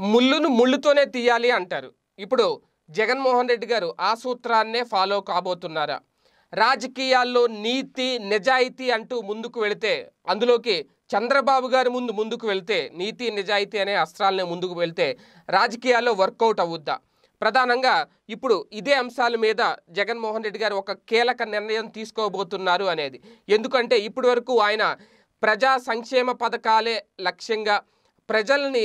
ముళ్ళును ముళ్ళుతోనే తీయాలి అంటారు. ఇప్పుడు జగన్మోహన్ రెడ్డి గారు ఆ సూత్రాన్నే ఫాలో కాబోతున్నారా? రాజకీయాల్లో నీతి నిజాయితీ అంటూ ముందుకు వెళితే, అందులోకి చంద్రబాబు గారు ముందుకు వెళ్తే, నీతి నిజాయితీ అనే అస్త్రాలనే ముందుకు వెళ్తే రాజకీయాల్లో వర్కౌట్ అవుద్దా? ప్రధానంగా ఇప్పుడు ఇదే అంశాల మీద జగన్మోహన్ రెడ్డి గారు ఒక కీలక నిర్ణయం తీసుకోబోతున్నారు అనేది. ఎందుకంటే ఇప్పటి వరకు ఆయన ప్రజా సంక్షేమ పథకాలే లక్ష్యంగా ప్రజల్ని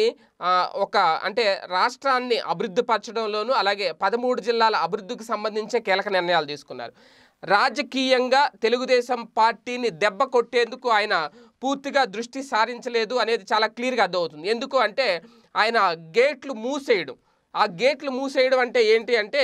అంటే రాష్ట్రాన్ని అభివృద్ధి పరచడంలోనూ, అలాగే 13 జిల్లాల అభివృద్ధికి సంబంధించిన కీలక నిర్ణయాలు తీసుకున్నారు. రాజకీయంగా తెలుగుదేశం పార్టీని దెబ్బ కొట్టేందుకు ఆయన పూర్తిగా దృష్టి సారించలేదు అనేది చాలా క్లియర్గా అర్థమవుతుంది. ఎందుకు అంటే ఆయన గేట్లు మూసేయడం. ఆ గేట్లు మూసేయడం అంటే ఏంటి అంటే,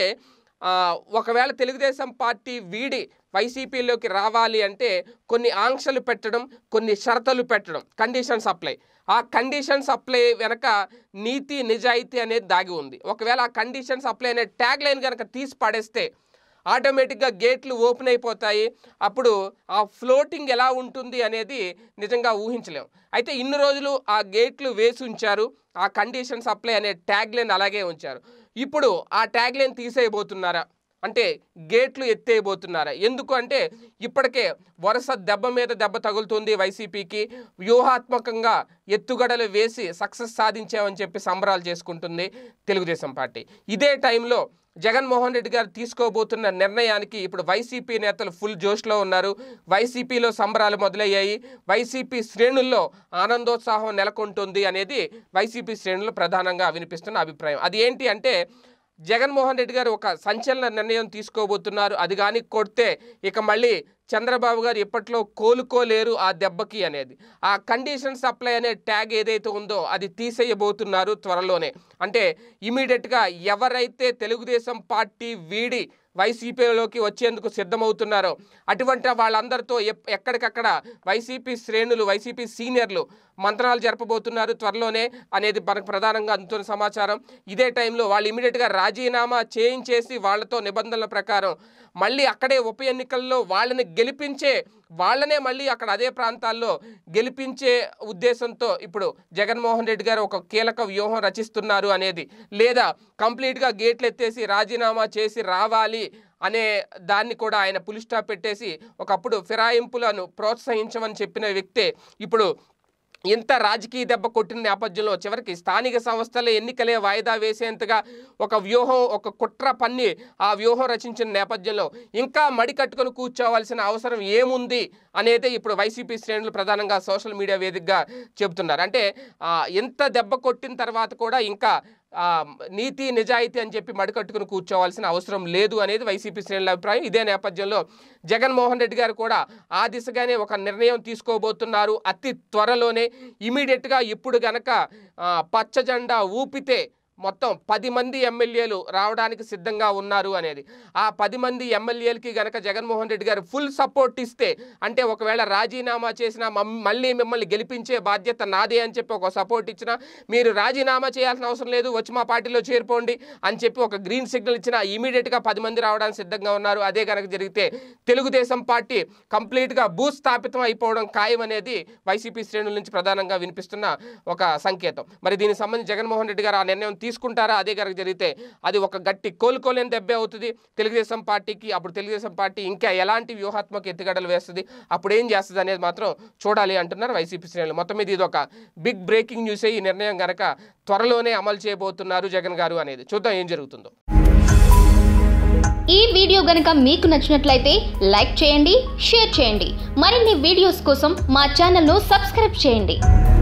ఒకవేళ తెలుగుదేశం పార్టీ వీడి వైసీపీలోకి రావాలి అంటే కొన్ని ఆంక్షలు పెట్టడం, కొన్ని షరతులు పెట్టడం, కండిషన్స్ అప్లై. ఆ కండిషన్స్ అప్లై వెనక నీతి నిజాయితీ అనేది దాగి ఉంది. ఒకవేళ ఆ కండిషన్స్ అప్లై అనే ట్యాగ్ లైన్ కనుక తీసి పడేస్తే ఆటోమేటిక్గా గేట్లు ఓపెన్ అయిపోతాయి. అప్పుడు ఆ ఫ్లోటింగ్ ఎలా ఉంటుంది అనేది నిజంగా ఊహించలేము. అయితే ఇన్ని రోజులు ఆ గేట్లు వేసి ఉంచారు, ఆ కండిషన్స్ అప్లై అనే ట్యాగ్ లైన్ అలాగే ఉంచారు. ఇప్పుడు ఆ ట్యాగ్ లైన్ తీసేయబోతున్నారా అంటే గేట్లు ఎత్తేయబోతున్నారా? ఎందుకు అంటే ఇప్పటికే వరుస దెబ్బ మీద దెబ్బ తగులుతుంది వైసీపీకి. వ్యూహాత్మకంగా ఎత్తుగడలు వేసి సక్సెస్ సాధించామని చెప్పి సంబరాలు చేసుకుంటుంది తెలుగుదేశం పార్టీ. ఇదే టైంలో జగన్మోహన్ రెడ్డి గారు తీసుకోబోతున్న నిర్ణయానికి ఇప్పుడు వైసీపీ నేతలు ఫుల్ జోష్లో ఉన్నారు. వైసీపీలో సంబరాలు మొదలయ్యాయి. వైసీపీ శ్రేణుల్లో ఆనందోత్సాహం నెలకొంటుంది అనేది వైసీపీ శ్రేణులు ప్రధానంగా వినిపిస్తున్న అభిప్రాయం. అది ఏంటి అంటే జగన్మోహన్ రెడ్డి గారు ఒక సంచలన నిర్ణయం తీసుకోబోతున్నారు. అది కానీ కొడితే ఇక మళ్ళీ చంద్రబాబు గారు ఇప్పట్లో కోలుకోలేరు ఆ దెబ్బకి అనేది. ఆ కండిషన్స్ అప్లై అనే ట్యాగ్ ఏదైతే ఉందో అది తీసేయబోతున్నారు త్వరలోనే. అంటే ఇమీడియట్గా ఎవరైతే తెలుగుదేశం పార్టీ వీడి వైసీపీలోకి వచ్చేందుకు సిద్ధమవుతున్నారో అటువంటి వాళ్ళందరితో ఎక్కడికక్కడ వైసీపీ శ్రేణులు, వైసీపీ సీనియర్లు మంత్రాలు జరపబోతున్నారు త్వరలోనే అనేది మనకు ప్రధానంగా అందుతున్న సమాచారం. ఇదే టైంలో వాళ్ళు ఇమీడియట్గా రాజీనామా చేయించేసి వాళ్ళతో నిబంధనల ప్రకారం మళ్ళీ అక్కడే ఉప ఎన్నికల్లో వాళ్ళని గెలిపించే, వాళ్ళనే మళ్ళీ అక్కడ అదే ప్రాంతాల్లో గెలిపించే ఉద్దేశంతో ఇప్పుడు జగన్మోహన్ రెడ్డి గారు ఒక కీలక వ్యూహం రచిస్తున్నారు అనేది. లేదా కంప్లీట్గా గేట్లు ఎత్తేసి రాజీనామా చేసి రావాలి అనే దాన్ని కూడా ఆయన పులి స్టాప్ పెట్టేసి, ఒకప్పుడు ఫిరాయింపులను ప్రోత్సహించమని చెప్పిన వ్యక్తే ఇప్పుడు ఇంత రాజకీయ దెబ్బ కొట్టిన నేపథ్యంలో చివరికి స్థానిక సంస్థల ఎన్నికలే వాయిదా వేసేంతగా ఒక వ్యూహం, ఒక కుట్ర పన్ని ఆ వ్యూహం రచించిన నేపథ్యంలో ఇంకా మడి కట్టుకొని కూర్చోవలసిన అవసరం ఏముంది అనేది ఇప్పుడు వైసీపీ శ్రేణులు ప్రధానంగా సోషల్ మీడియా వేదికగా చెబుతున్నారు. అంటే ఎంత దెబ్బ కొట్టిన తర్వాత కూడా ఇంకా నీతి నిజాయితీ అని చెప్పి మడికట్టుకుని కూర్చోవాల్సిన అవసరం లేదు అనేది వైసీపీ శ్రేణుల అభిప్రాయం. ఇదే నేపథ్యంలో జగన్మోహన్ రెడ్డి గారు కూడా ఆ దిశగానే ఒక నిర్ణయం తీసుకోబోతున్నారు. అతి త్వరలోనే ఇమీడియట్గా ఇప్పుడు గనక పచ్చ జెండా ఊపితే మొత్తం 10 మంది ఎమ్మెల్యేలు రావడానికి సిద్ధంగా ఉన్నారు అనేది. ఆ 10 మంది ఎమ్మెల్యేలకి గనక జగన్మోహన్ రెడ్డి గారు ఫుల్ సపోర్ట్ ఇస్తే, అంటే ఒకవేళ రాజీనామా చేసినా మళ్ళీ మిమ్మల్ని గెలిపించే బాధ్యత నాదే అని చెప్పి ఒక సపోర్ట్ ఇచ్చినా, మీరు రాజీనామా చేయాల్సిన అవసరం లేదు, వచ్చి మా పార్టీలో చేరిపోండి అని చెప్పి ఒక గ్రీన్ సిగ్నల్ ఇచ్చినా ఇమీడియట్గా 10 మంది రావడానికి సిద్ధంగా ఉన్నారు. అదే కనుక జరిగితే తెలుగుదేశం పార్టీ కంప్లీట్గా భూస్థాపితం అయిపోవడం ఖాయం అనేది వైసీపీ శ్రేణుల నుంచి ప్రధానంగా వినిపిస్తున్న ఒక సంకేతం. మరి దీనికి సంబంధించి జగన్మోహన్ రెడ్డి గారు ఆ నిర్ణయం తీసుకుంటారా? అదే కనుక జరిగితే అది ఒక గట్టి కోలుకోలేని దెబ్బే అవుతుంది తెలుగుదేశం పార్టీకి. అప్పుడు తెలుగుదేశం పార్టీ ఇంకా ఎలాంటి వ్యూహాత్మక ఎత్తుగడలు వేస్తుంది, అప్పుడు ఏం చేస్తుంది అనేది మాత్రం చూడాలి అంటున్నారు వైసీపీ శ్రేణులు. మొత్తం మీద ఇది ఒక బిగ్ బ్రేకింగ్ న్యూస్. ఈ నిర్ణయం కనుక త్వరలోనే అమలు చేయబోతున్నారు జగన్ గారు అనేది. చూద్దాం ఏం జరుగుతుందో. ఈ వీడియో గనుక మీకు నచ్చినట్లయితే లైక్ చేయండి, షేర్ చేయండి. మరిన్ని వీడియోస్ కోసం మా ఛానల్ను సబ్స్క్రైబ్ చేయండి.